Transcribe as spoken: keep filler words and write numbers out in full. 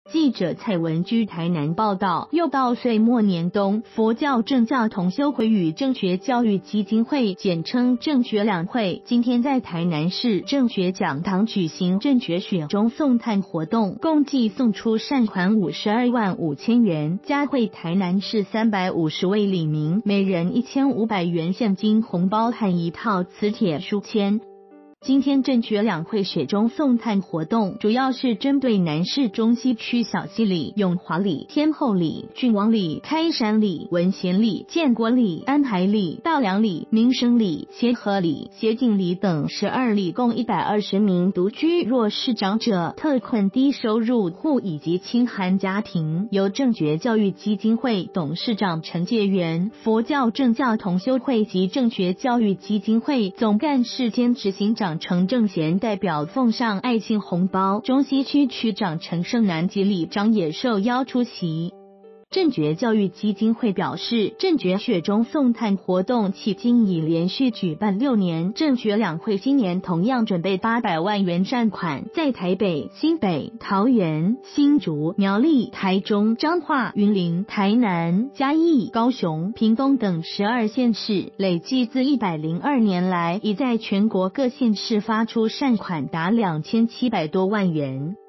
记者蔡文居台南报道，又到岁末年冬，佛教正教同修会与正觉教育基金会简称正觉两会，今天在台南市正觉讲堂举行正觉雪中送炭活动，共计送出善款五十二万五千元，嘉惠台南市三百五十位里民每人一千五百元现金红包和一套磁铁书签。今天正觉两会雪中送炭活动主要是针对南市中西区小溪里、永华里、天后里、郡王里、开山里、文贤里、建国里、安海里、大良里、民生里、协和里、协进里等十二里共一百二十名独居弱势长者、特困低收入户以及清寒家庭，由正觉教育基金会董事长陈介元、佛教正教同修会及正觉教育基金会总干事兼执行长陈正贤代表奉上爱心红包，中西区区长陈胜南及里长也受邀出席。正觉教育基金会表示，正觉雪中送炭活动迄今已连续举办六年，正觉两会今年同样准备八百万元善款，在台北、新北、桃园、新竹、苗栗、台中、彰化、云林、台南、嘉义、高雄、屏东等十二县市，累计自一百零二年来，已在全国各县市发出善款达两千七百多万元。